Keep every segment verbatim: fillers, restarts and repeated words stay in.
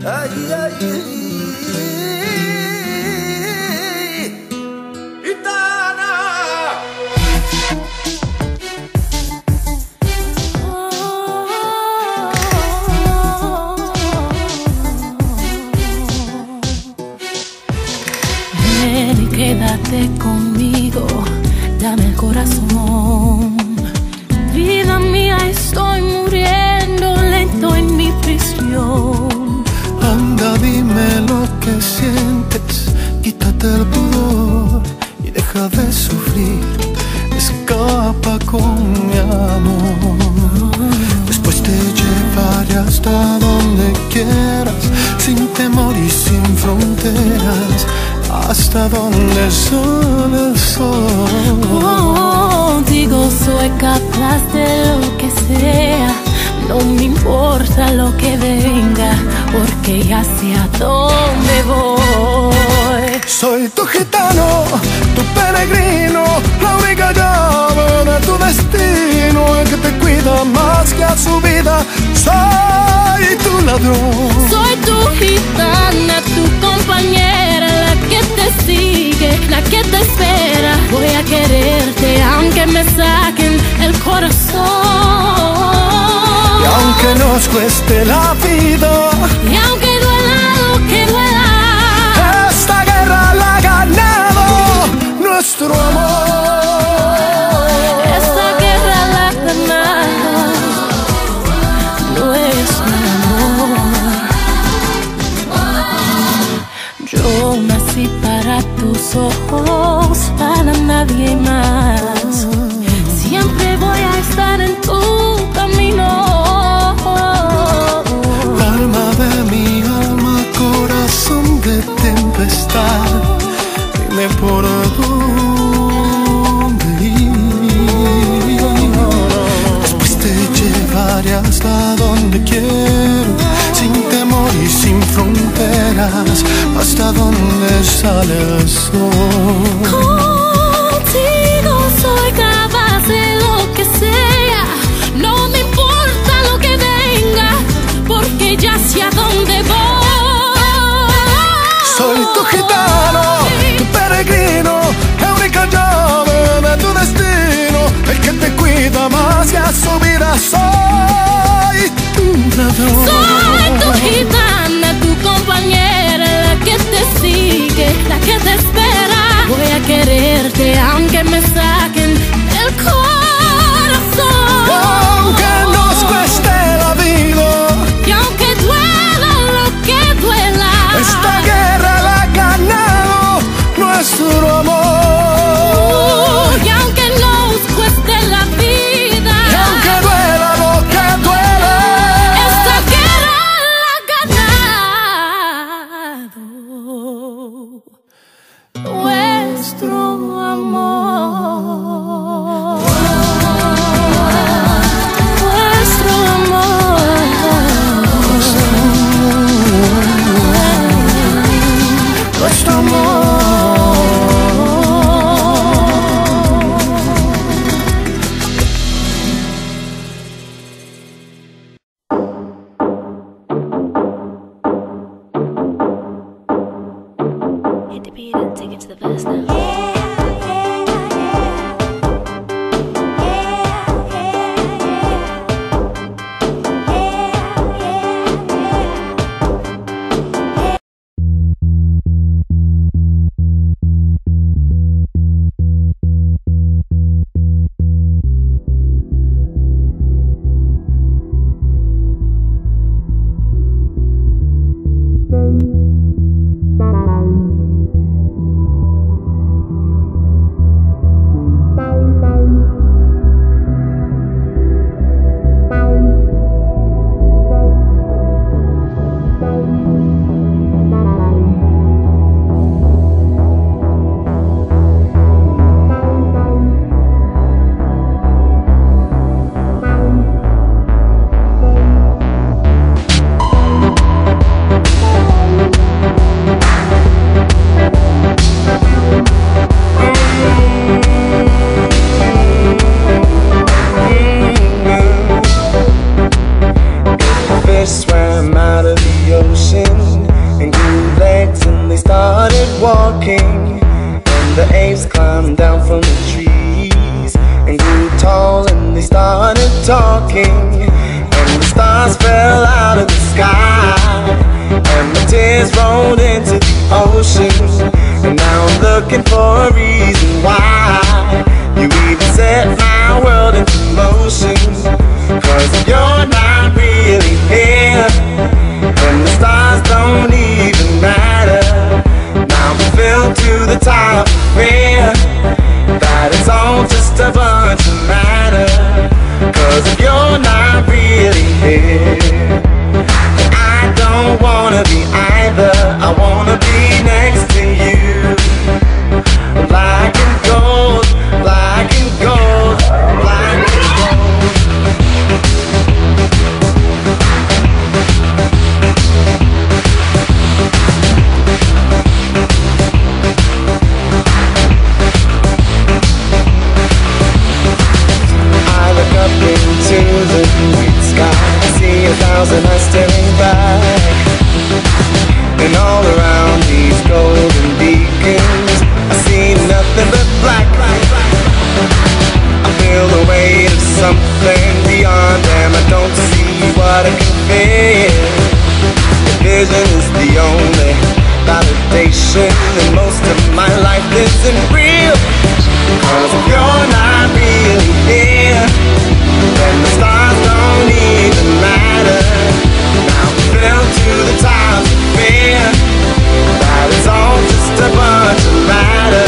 Ay, ay, ay. Gitana. Ven y quédate conmigo, dame el corazón. Vida mía, estoy muriendo lento en mi prisión. Anda, dime lo que sientes, quítate el pudor y deja de sufrir. Escapa con mi amor. Después te llevaré hasta donde quieras, sin temor y sin fronteras, hasta donde sale el sol. Contigo soy capaz de lo que sea, no me importa lo que venga, porque ya sé a dónde voy. Soy tu gitano, tu peregrino, la única llave de tu destino, el que te cuida más que a su vida. Soy tu ladrón. Soy tu gitana, tu compañera, la que te sigue, la que te espera. Voy a quererte aunque me saquen el corazón. Y aunque nos cueste la vida, y aunque duela lo que duela, esta guerra la ha ganado nuestro amor. esta guerra la ha ganado nuestro amor. Yo nací para tus ojos, para nadie más. Siempre voy a estar en tu camino. Alma de mi alma, corazón de tempestad, dime por dónde ir. Después te llevaré hasta donde quiero, sin temor y sin fronteras, hasta donde sale el sol. Contigo soy capaz de lo que sea, no me importa lo que venga, porque ya sé a dónde voy. Soy tu gitano, tu peregrino, la única llave de tu destino, el que te cuida más que a su vida. Soy tu ladrón. Soy tu gitana, tu compañera, la que te sigue, la que te espera. Voy a quererte aunque me saquen el corazón. Aunque nos cueste la vida, y aunque duela lo que duela, esta guerra la ha ganado nuestro amor. y aunque nos cueste la vida, Y aunque duela lo que duela, esta guerra la ha ganado nuestro amor. Nuestro amor. nuestro amor. Hit the beat and take it to the verse now. Swam out of the ocean. started walking, and the apes climbed down from the trees and grew tall, and they started talking, and the stars fell out of the sky, and the tears rolled into the ocean. And now I'm looking for a reason why you even set my world into motion. Cause you're not really here, and the stars don't even matter. Now I'm filled to the top of fear that it's all just a bunch of matter. Cause you're not really here, I don't wanna be either. I wanna be next to you. Black and gold, black and gold, black and gold. I look up into the night sky, see a thousand eyes staring back, and all around these golden beacons I see nothing but black. I feel the weight of something beyond them. I don't see what I can feel. The vision is the only validation, and most of my life isn't real. Cause if you're not really here, then the stars don't even matter. Now I'm filled to the top of fear that it's all just a bunch of matter.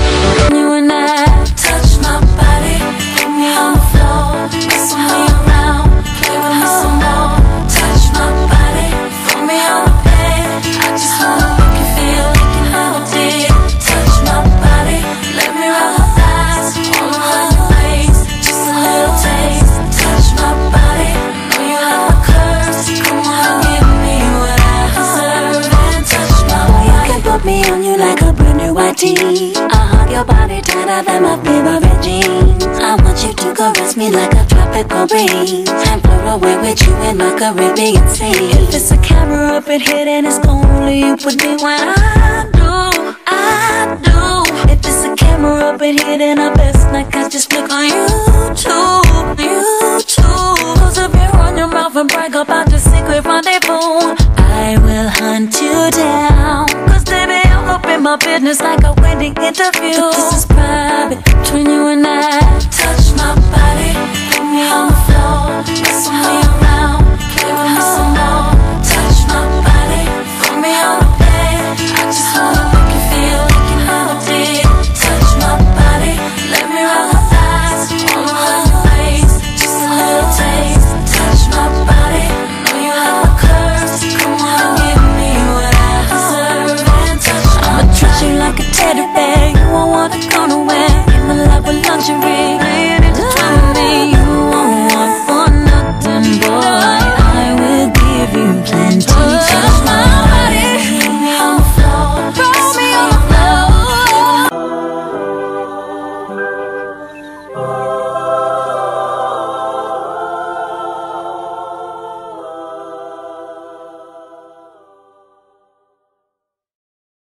You and I touch my body, put me on the floor, mess me around, play with me some more. Touch my body, put me on the bed, I just wanna make you feel like you hold it. Touch my body, let me roll my thighs, all around your waist, just a little taste. Touch my body, know you have my curves, come on, give me what I deserve. And touch my body, you can put me on you like a brand new white tee. I hug your body tighter than my favorite jeans. I want you to caress me like a tropical breeze, and float away with you in my Caribbean sea. If it's a camera up in here, then it's only you with me when I do, I do. If it's a camera up in here, then I best like I just click on YouTube, YouTube. Close up your on your mouth and brag about the secret rendezvous. I will hunt you down, cause baby I'm up in my business like a wedding interview. But this is private between you and I. Touch my body, put me on the floor, mess me around, play with me some more. Touch my body, put me on the bed, I just wanna make you feel like you hold it. Touch my body, let me roll my thighs, all around your waist, just a little taste. Touch my body, know you have my curves, come on, give me what I deserve. And touch, I'ma treat you like a teddy bear, you won't wanna go nowhere. In my love with lingerie,